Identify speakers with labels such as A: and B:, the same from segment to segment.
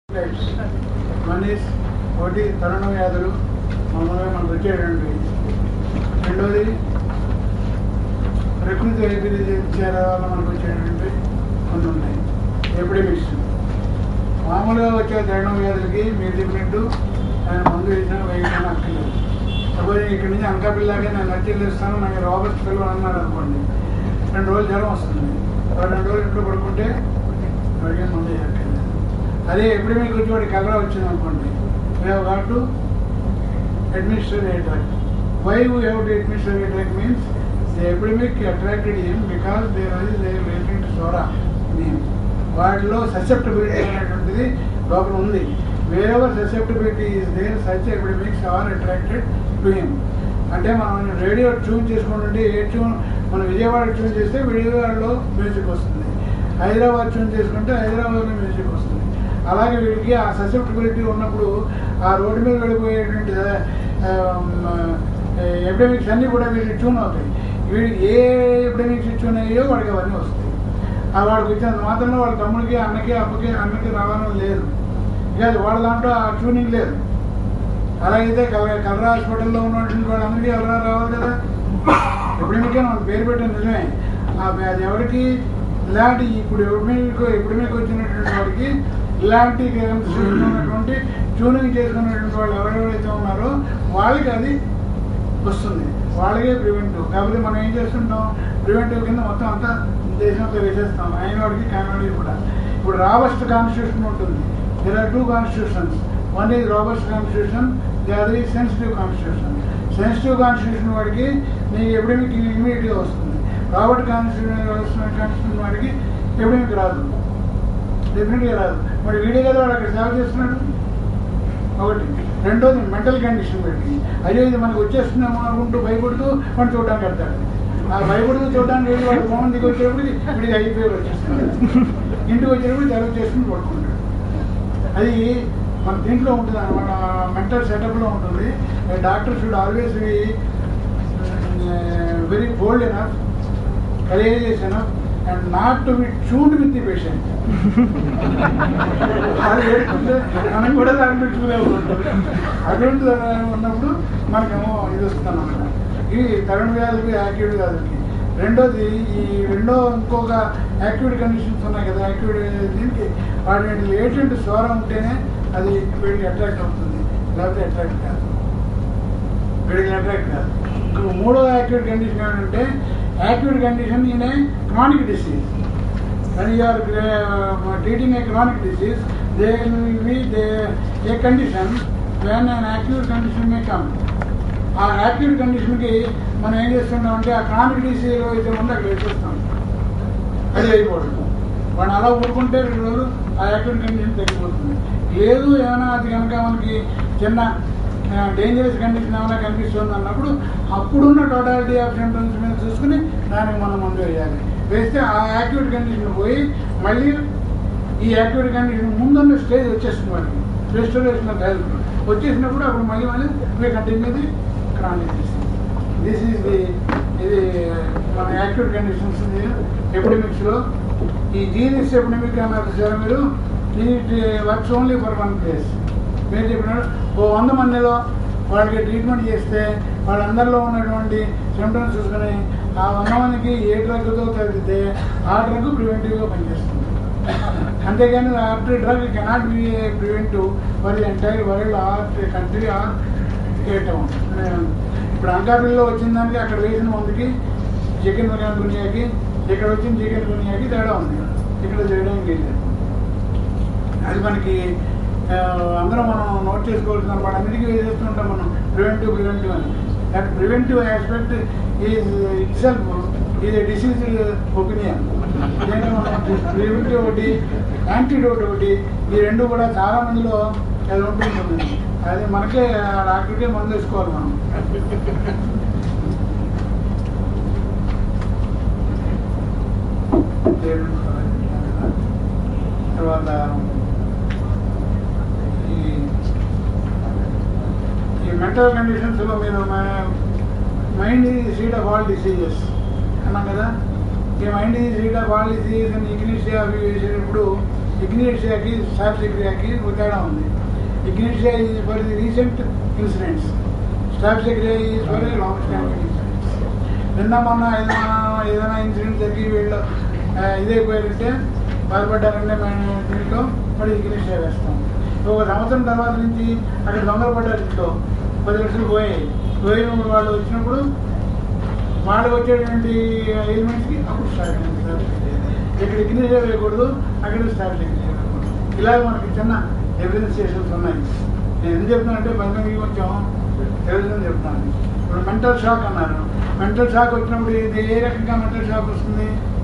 A: ఒకటి తరుణ వ్యాధులు మామూలుగా మనకు వచ్చేటువంటి, రెండోది ప్రకృతి వైపరీత్యాల వల్ల మనకు వచ్చేటువంటి కొన్ని ఉన్నాయి. ఎపిడమిక్స్ మామూలుగా వచ్చే తరుణ వ్యాధులకి మీరు చెప్పినట్టు ఆయన మందు వేసినా వేయడం అక్కర్లేదు. సపోజ్ ఇక్కడి నుంచి అనకాపిల్లాగా నేను నచ్చి ఇస్తాను, నాకు రాబర్ట్స్ పిల్లలు అన్నారు అనుకోండి, 2 రోజులు జ్వరం వస్తుంది, 2 రోజులు ఇంట్లో పడుకుంటే వాడికి మందు వేయక్కర్లేదు. అదే ఎపిడమిక్ వచ్చి వాడికి కలరా వచ్చింది అనుకోండి, we have got to administer a drug. Why we have to administer a drug means the epidemic attracted him because there is a latent sora in him. వాటిలో ససెప్టబిలిటీ అనేటువంటిది లోపల ఉంది. Wherever susceptibility is there such epidemics are attracted to him. అంటే మనం radio tune చేసుకుంటుంటే ఏ tune మనం Vijayawada tune చేస్తే విజయవాడలో మ్యూజిక్ వస్తుంది, హైదరాబాద్ ట్యూన్ చేసుకుంటే హైదరాబాద్లో మ్యూజిక్ వస్తుంది. అలాగే వీడికి ఆ ససెప్టబిలిటీ ఉన్నప్పుడు ఆ రోడ్డు మీద వెళ్ళిపోయేటువంటి ఎపిడమిక్స్ అన్నీ కూడా వీడికి ట్యూన్ అవుతాయి. వీడికి ఏ ఎపిడమిక్స్ ట్యూన్ అయ్యో వాడికి అవన్నీ వస్తాయి. వాడికి వచ్చినంత మాత్రంలో వాళ్ళ తమ్ముడికి అన్నకి రావాలని లేదు, ఇక వాళ్ళ దాంట్లో ఆ ట్యూనింగ్ లేదు. అలాగైతే కలరా హాస్పిటల్లో ఉన్నటువంటి వాళ్ళందరికీ కలరా రావాలి కదా. ఎపిడమిక్ మనకు పేరు పెట్టిన నిజమే, అది ఎవరికి ఇలాంటి ఇప్పుడు ఎపిడమిక్ వచ్చినటువంటి వాడికి ఇలాంటి ఉన్నటువంటి ట్యూనింగ్ చేసుకున్నటువంటి వాళ్ళు ఎవరెవరైతే ఉన్నారో వాళ్ళకి అది వస్తుంది, వాళ్ళకే ప్రివెంటివ్. కాకపోతే మనం ఏం చేస్తుంటాం, ప్రివెంటివ్ కింద మొత్తం అంతా దేశంతో వేసేస్తాం, అయిన వాడికి కానివాడికి కూడా. ఇప్పుడు రాబస్ట్ కాన్స్టిట్యూషన్ ఉంటుంది. There are 2 constitutions. One is robust constitution, the other is sensitive constitution. Sensitive constitution వాడికి నీకు ఎపిడమిక్ ఇమీడియట్గా వస్తుంది. రాబర్ట్ కాన్స్టిట్యూషన్ వాడికి ఎపిడమిక్ రాదు, డెఫినెట్గా రాదు. మరి వీడే కదా వాడు అక్కడ సేవ చేస్తున్నాడు. ఒకటి. రెండోది మెంటల్ కండిషన్ పెట్టి, అయ్యో ఇది మనకు వచ్చేస్తున్నాము అనుకుంటూ భయపడుతూ మనం చూడడానికి వెళ్తాడు. ఆ భయపడుతూ చూడడానికి వెళ్ళి వాడు మోహన్ దిగి వచ్చేటప్పుడు వీడికి అయిపోయి వచ్చేస్తున్నాడు, ఇంటికి వచ్చేటప్పుడు జరుగు చేసుకుని పడుకుంటాడు. అది మన దీంట్లో ఉంటుంది, మన మెంటల్ సెటప్లో ఉంటుంది. Doctor should always be very bold enough, courageous enough and not to be tuned with the patient. అది ఏడుకుంటే మనం కూడా దాన్ని పెట్టుకునే ఉంటుంది. అటువంటి ఉన్నప్పుడు మనకేమో ఇది వస్తుంది అన్నమాట. ఈ తరుణ వ్యాధులకి యాక్యూట్ వ్యాధులకి. రెండోది ఇంకొక యాక్యూట్ కండిషన్స్ ఉన్నాయి కదా, యాక్యూట్ దీనికి వాటి లేటెంట్ స్వరం ఉంటేనే అది వీడికి అట్రాక్ట్ అవుతుంది, లేకపోతే అట్రాక్ట్ కాదు. ఇంకొక మూడో యాక్యూట్ కండిషన్ ఏంటంటే, acute condition in a chronic disease. When you are treating a chronic disease, there will be a condition when an acute condition may come. ఆ యాక్యూట్ కండిషన్కి మనం ఏం చేస్తుంటాం అంటే, ఆ క్రానిక్ డిసీజ్ అయితే ముందు అక్కడ వేసేస్తాం, అది అయిపోతుంది. వాడిని అలా ఊరుకుంటే 2 రోజులు ఆ యాక్యూట్ కండిషన్ తగ్గిపోతుంది. లేదు ఏమైనా అది కనుక మనకి చిన్న డేంజరస్ కండిషన్ ఏమైనా కనిపిస్తుంది అన్నప్పుడు అప్పుడున్న టోటాలిటీ ఆఫ్ సింప్టమ్స్ మీద చూసుకుని దానికి మనం మందు వేయాలి. వేస్తే ఆ యాక్యూట్ కండిషన్ పోయి మళ్ళీ ఈ యాక్యూట్ కండిషన్ ముందున్న స్టేజ్ వచ్చేస్తుంది, వాడికి రెస్టోరేషన్ ఆఫ్ హెల్త్ వచ్చేసినప్పుడు అప్పుడు మళ్ళీ we continue the chronic disease. This is ఇది మన యాక్యూట్ కండిషన్స్ ఎపిడమిక్స్లో. ఈ జీనిస్ ఎపిడమిక్ అన్నారు సార్ మీరు, it works only for 1 place. మీరు చెప్పినాడు 100 మందిలో వాళ్ళకి ట్రీట్మెంట్ చేస్తే వాళ్ళందరిలో ఉన్నటువంటి సిమ్టమ్స్ చూసుకుని ఆ 100 మందికి ఏ డ్రగ్తో తగ్గితే ఆ డ్రగ్ ప్రివెంటివ్గా పనిచేస్తుంది. అంతేగాని after drug cannot be preventive for the entire world or country or state. ఇప్పుడు అనకాపల్లిలో వచ్చిన దానికి అక్కడ వేసిన మందుకి చికెన్ గునియాకి, ఇక్కడ వచ్చిన చికెన్ గునియాకి తేడా ఉంది, ఇక్కడ చేయడానికి లేదు. అది మనకి అందరం మనం నోట్ చేసుకోవాల్సిన వాటి అన్నిటికీ చేస్తుంటాం మనం ప్రివెంటివ్ అని. That preventive aspect is it self is a disease opinion. నేను ప్రివెంటివ్ ఒకటి, యాంటీడోట్ ఒకటి, ఈ 2 కూడా చాలా మందిలో అది ఉంటుంది. అది మనకే డాక్టర్కే మందు వేసుకోవాలి మనం. తర్వాత ఈ మెంటల్ కండిషన్స్లో మీరు mind is seed of all diseases అన్నాం కదా. ఈ mind is seed of all diseases అని ఇంగ్లీష్ అవి వేసేటప్పుడు ఇగ్నిషియాకి స్టాఫ్ సెక్రటరీకి తేడా ఉంది. Ignatia is for the recent incidents, staff secretary is for the long standing incidents. నిన్న మొన్న ఏదైనా ఇన్సిడెంట్ జరిగి వీళ్ళు ఇదైపోయారంటే బాధపడ్డారంటే మేము దీంట్లో మరి ఇగ్నిషియా వేస్తాం. ఒక సంవత్సరం తర్వాత నుంచి అక్కడ దొంగలు పడ్డారు, ఇంట్లో 10 లక్షలు పోయిన వాళ్ళు వచ్చినప్పుడు వాళ్ళు వచ్చేటువంటి ఎలిమెంట్స్కి అప్పుడు స్టార్ట్ అయింది సార్. ఇక్కడ ఇగ్నిషియా వేయకూడదు, అక్కడ స్టార్ట్ అయింది. ఇలా మనకి చిన్న ఎవిడెన్స్ స్టేషన్స్ ఉన్నాయి. నేను ఎందుకు చెప్తానంటే బంగాళీ కొంచెం తెలుసుని చెప్తాను. ఇప్పుడు మెంటల్ షాక్ అన్నారు. మెంటల్ షాక్ వచ్చినప్పుడు ఇది ఏ రకంగా మెంటల్ షాక్ వస్తుంది?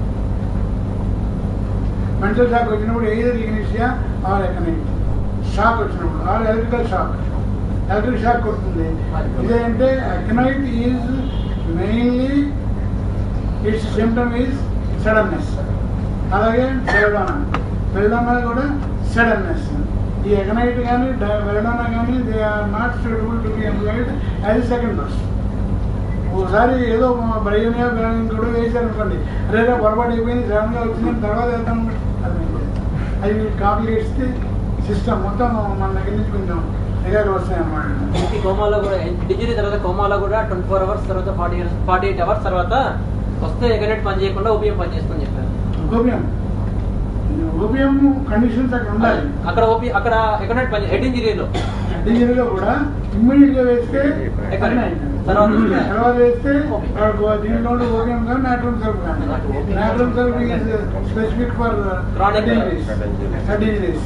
A: మెంటల్ షాక్ వచ్చినప్పుడు ఏదైనా ఇగ్నిషియా ఆర్ ఎకనైట్ షాక్ వచ్చినప్పుడు, ఆర్ ఎలక్ట్రికల్ షాక్ కొడుతుంది. ఇదేంటే aconite is mainly its symptom is suddenness. అలాగే బెల్డోనా కూడా సడన్నెస్. ఈ ఎకనైట్ కానీ బెల్డోనా కానీ they are not suitable to be employed as second dose. ఒకసారి ఏదో బ్రెయిన్గా కూడా వేసారనుకోండి, అదేదో పొరపాటు అయిపోయింది, సడన్గా వచ్చిందని తర్వాత వేద్దాం, అది కాంప్లికేట్స్ ది సిస్టమ్ మొత్తం మన దగ్గర నుంచి కొంచెం ఎగర్ వస్తాయి అన్నమాట.
B: కోమాలో కూడా డిగ్రీ తర్వాత కోమాలో కూడా 24 hours తర్వాత 48 hours తర్వాత వస్తే ఎగనెట్ పని చేయకుండా ఓపీఎం పని చేస్తుందని చెప్పారు.
A: ఓపీఎం కండిషన్స్ అక్కడ ఉండాలి.
B: అక్కడ ఎకనెట్ పని హెడ్ ఇంజనీర్లో
A: కూడా ఇమ్మీడియట్ గా వేస్తే తర్వాత వేస్తే దీంట్లో ఓపీఎం కానీ నాట్రమ్ సర్వ్ కానీ. Natrum serve is specific for head engineers.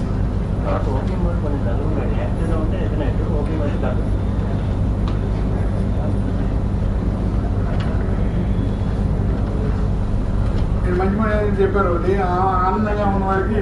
A: మంచి మంది చెప్పారు, ఆనందంగా ఉన్న వారికి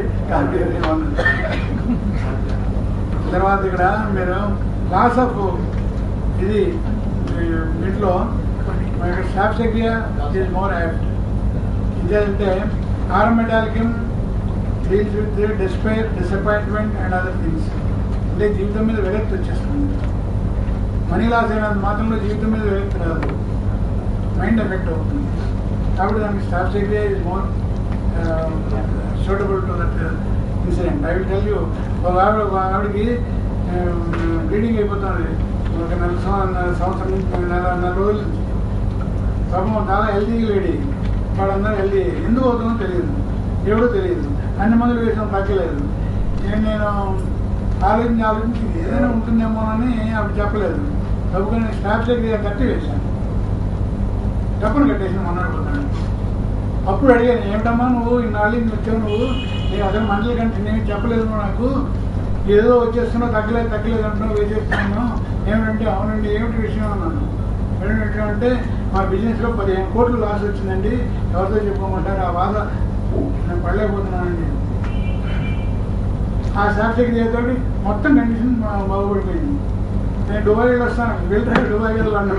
A: తర్వాత ఇక్కడ మీరు లాస్ ఆఫ్ ఇది ఇంట్లో staff secretary is more apt. ఇదేంటే aurum metallicum deals with despair, disappointment and other things. అంటే జీవితం మీద విరక్తి వచ్చేస్తుంది. మనీ లాస్ అయినంత మాత్రంలో జీవితం మీద విరక్తి రాదు, మైండ్ ఎఫెక్ట్ అవుతుంది. కాబట్టి దానికి staff secretary is more suitable to that incident. I will tell you, ఒక ఆవిడకి బ్లీడింగ్ అయిపోతుంది ఒక సంవత్సరం నుంచి నెల రోజుల నుంచి. పాపం చాలా హెల్తీ లేడీ, వాళ్ళందరూ హెల్తీ. ఎందుకు అవుతుందో తెలియదు, ఎవడో తెలియదు. అన్ని మందులు వేసాం, తగ్గలేదు. నేను ఆలోచించి ఏదైనా ఉంటుందేమోనని అప్పుడు చెప్పలేదు. డబ్బుకొని స్టాఫ్ సెక్రటరీ కట్టి వేశాను, డబ్బును కట్టేసి మొన్నడిపోతాను. అప్పుడు అడిగాను, ఏమిటమ్మా నువ్వు ఇన్నాళ్ళు వచ్చావు, నేను అసలు మంటలు కంటే నేను చెప్పలేదు, నాకు ఏదో వచ్చేస్తున్నావు, తగ్గలేదు అంటున్నావు, వేసేస్తున్నాను. ఏమిటంటే అవునండి, ఏమిటి విషయం అన్నాను. ఏమిటంటే మా బిజినెస్లో 15 కోట్లు లాస్ వచ్చిందండి, ఎవరితో చెప్పుకోమంటారు, ఆ బాధ నేను పడలేకపోతున్నానండి. ఆ స్టాఫ్ సెక్రటరీ మొత్తం కండిషన్ బాగుపడిపోయింది. నేను దుబాయ్ వస్తాను, వెళ్తాను, దుబాయ్ వెళ్ళాను,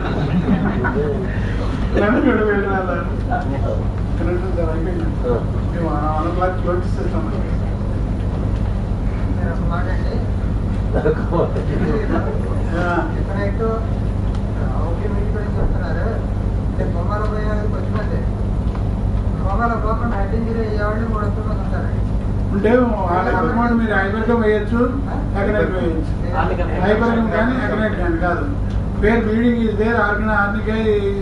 C: బొమ్మల పోయేది వచ్చినట్టే బొమ్మల పోకుండా హెడ్ ఇంజరీ అయ్యేవాళ్ళు 3 వస్తువులు ఉంటారు.
A: ఉంటే మీరు హైపర్గా వేయచ్చు, ఎకనైట్ వేయచ్చు. హైపర్గం కానీ ఎకనైట్ కానీ కాదు. పేరు bleeding is there, arnica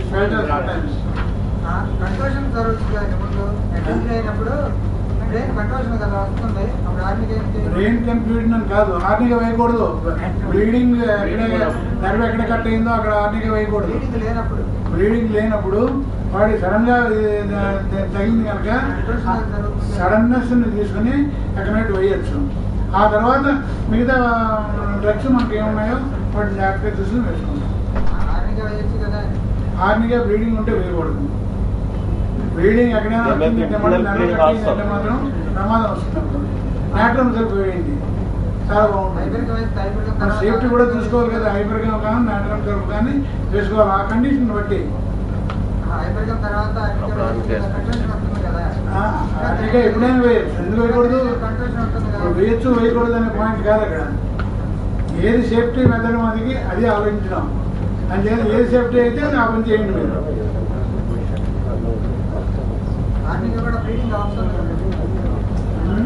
C: contusion జరుగుతుంది. ఇప్పుడు హెడ్ ఇంజరీ అయినప్పుడు బ్రెయిన్ కంట్రోషన్ కదా వస్తుంది, అప్పుడు ఆర్నికే
A: బ్రెయిన్ కన్ఫ్యూజన్ అని కాదు, ఆర్నిక వేయకూడదు. బ్లీడింగ్ నర్వ్ ఎక్కడ కట్ అయిందో అక్కడ ఆర్నిక వేయకూడదు. బ్లీడింగ్ లేనప్పుడు వాడి సడన్ గా తగిలింది కనుక సడన్నెస్ తీసుకుని ఎకనైట్ వేయచ్చు. ఆ తర్వాత మిగతా డ్రగ్స్ మనకి ఏమున్నాయో వాటి జాగ్రత్తగా తీసుకుని వేసుకుంటాం. ఆర్నిగా బ్లీడింగ్ ఉంటే వేయకూడదు. బ్లీడింగ్ ఎక్కడైనా మాత్రం ప్రమాదం వస్తుంది. నాట్రమ్ సర్వ్ వేయండి, చాలా బాగుంటుంది. సేఫ్టీ కూడా చూసుకోవాలి కదా, హైపర్గా కానీ నాట్రమ్ సర్వ్ కానీ వేసుకోవాలి. ఆ కండిషన్ బట్టి ఎప్పుడైనా వేయచ్చు. ఎందుకు వేయకూడదు? వేయచ్చు వేయకూడదు అనే పాయింట్ కాదు అక్కడ. ఏది సేఫ్టీ మెథడ్ మనకి అది ఆలోచించడం. అందుచేత ఏది సేఫ్టీ అయితే అది ఆ పని చేయండి మీరు.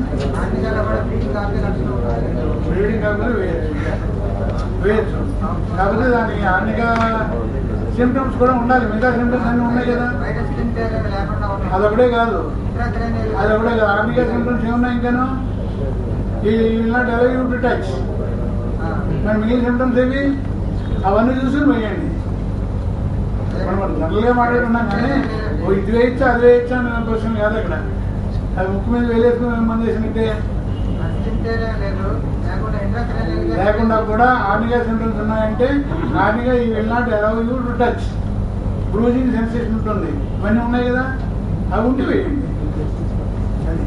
C: ఆర్నికాలో కూడా బ్లీడింగ్ కాపీ లక్షణం ఉంటుంది.
A: బ్లీడింగ్ కాకపోతే వేయచ్చు. కాకపోతే దానికి అన్ని సిమ్టమ్స్ కూడా ఉండాలి. మిగతా సిమ్టమ్స్ అన్నీ ఉన్నాయి కదా,
C: బయట స్కిన్ పేర్ లేకుండా ఉంటుంది.
A: అదొకటే కాదు,
C: ఇంట్రాక్రేనియల్
A: అదొకటే కాదు. అన్ని సిమ్టమ్స్ ఏమున్నాయి ఇంకాను? He not allow you to touch. మరి మిగిలిన సిమ్టమ్స్ ఏవి? అవన్నీ చూసి వేయండి. మనం జనరల్గా మాట్లాడుకున్నాం కానీ ఇది వేయచ్చా అది వేయచ్చా అనే క్వశ్చన్ కాదు అక్కడ. అది ముక్కు మీద వేలేసుకుని మంది చేసినట్టే.
C: స్కిన్ పేర్ లేదు లేకుండా ఇంట్రాక్రేనియల్
A: లేకుండా కూడా ఆర్నిగా సిమ్టమ్స్ ఉన్నాయంటే ఆర్నిగా he will not allow you to touch. Bruising sensation ఉంటుంది, ఇవన్నీ ఉన్నాయి కదా, అవి ఉంటే వేయండి. అది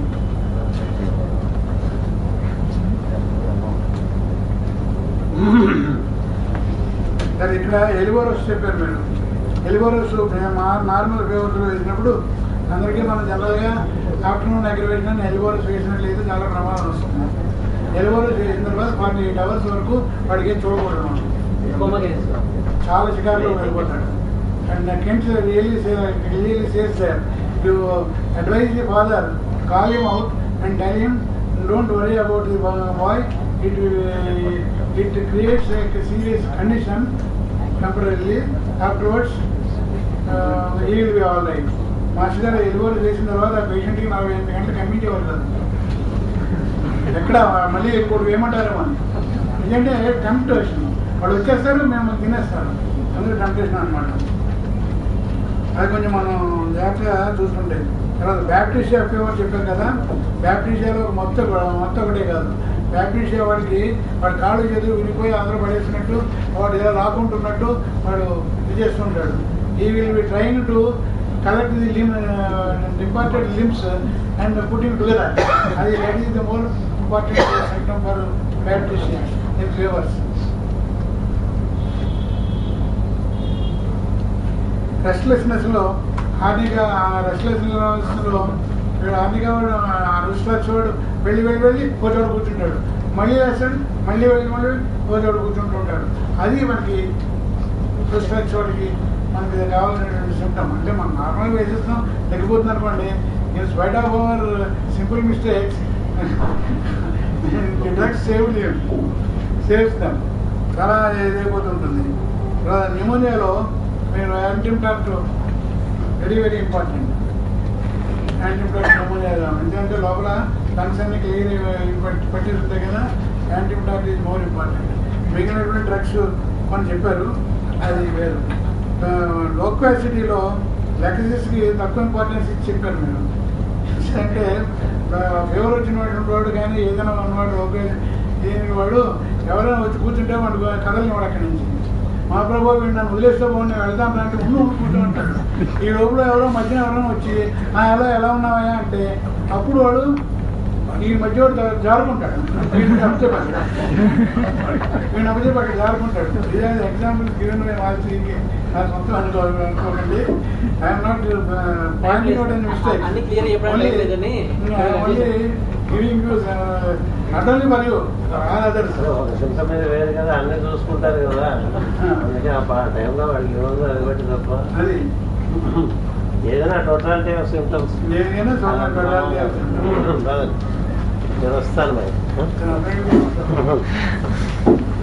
A: సరే. ఇక్కడ ఎలివోరస్ చెప్పారు మీరు. ఎలివోరస్ నార్మల్ ఫీవర్స్లో వేసినప్పుడు అందరికీ మనం జనరల్గా ఆఫ్టర్నూన్ అగ్రివేషన్ ఎలివోరస్ వేసినట్లయితే చాలా ప్రమాదం వస్తుంది. ఎలివోరస్ వేసిన తర్వాత 48 hours వరకు వాడికి ఏం చూడకూడదు. చాలా షికారులో వెళ్ళిపోతాడు. And Kent's really says that you advise the father, call him out and tell him don't worry about the boy. It creates a serious condition temporarily. Afterwards, he will be all right. Master గారు ఎలివోరస్ వేసిన తర్వాత ఆ పేషెంట్కి 48 గంటలు కమ్మించేవారు కదా. ఎక్కడ మళ్ళీ ఇప్పుడు ఏమంటారేమో అని. ఎందుకంటే టెంప్టేషన్, వాళ్ళు వచ్చేస్తారు, మేము తినేస్తారు, అందులో టెంప్టేషన్ అనమాట. అది కొంచెం మనం జాగ్రత్తగా చూసుకుంటే. తర్వాత బ్యాక్టీరియా ఫీవర్ చెప్పాం కదా, బ్యాక్టీరియాలో మొత్తం ఒకటే కాదు. బ్యాక్టీరియా వాడి కాళ్ళు చేతులు విడిపోయి అందరూ పడేసినట్టు, వాడు ఇలా లాక్కుంటున్నట్టు వాడు ఇది చేస్తుంటాడు. He will be trying to collect the departed limbs and putting together. అది that is the more important symptom for bacteria in fevers. రెస్ట్లెస్నెస్లో హార్నిగా రెస్ట్లెస్నెస్లో హార్నిగా వాడు రెస్ట్లెస్ వాడు వెళ్ళి పోచోడు కూర్చుంటాడు, మళ్ళీ వేస్తాడు, మళ్ళీ పోచోడు కూర్చుంటుంటాడు. అది మనకి రెస్ట్లెస్ వాడికి మనకి కావాల్సినటువంటి సిమ్టమ్. అంటే మనం నార్మల్గా వేసేస్తాం, తగ్గిపోతుంది అనుకోండి. In spite of our simple mistakes drugs saves them. చాలా ఇదైపోతుంటుంది. న్యూమోనియాలో మీరు antibiotic very important. Antibiotic pneumonia ఎందుకంటే లోపల లంగ్స్ అన్ని క్లియర్ పట్టేసి ఉంటాయి కదా, యాంటీబయాటిక్ ఈజ్ మోర్ ఇంపార్టెంట్. మిగిలినటువంటి డ్రగ్స్ మనం చెప్పారు, అది వేరు. లోక్వాసిటీలో లెక్సిస్కి తక్కువ ఇంపార్టెన్స్ ఇచ్చి చెప్పారు మీరు. అంటే ఫీవర్ వచ్చినటువంటి వాడు కానీ ఏదైనా ఉన్నవాడు దీనికి వాడు ఎవరైనా వచ్చి కూర్చుంటే వాడు కదలని వాడు అక్కడి నుంచి. మా ప్రభావ వీడు నన్ను వదిలేస్తే బాగుంది వెళ్దాం అంటే కూర్చో ఉంటాడు. ఈ లోపల ఎవరో మధ్యన ఎవరైనా వచ్చి ఎలా ఉన్నావా అంటే అప్పుడు వాడు ఈ మధ్య వాడు జారుకుంటాడు, వీడిని అప్పచెప్పటి జారుకుంటాడు. ఇదే ఎగ్జాంపుల్ గివెన్ బై మాస్టర్కి నా సొంతం అనుకోకండి. I'm not pointing out and mistake, giving you utterly మరియు అదర్స్.
D: సిమ్టమ్ మీద వేరు కదా, అన్నీ చూసుకుంటారు కదా, అందుకే ఆ టైంలో వాడికి ఏమో అది బట్టి తప్ప
A: అది
D: ఏదైనా టోటాలిటీ ఆఫ్ సిమ్టమ్స్.
A: నేను
D: వస్తాను మరి.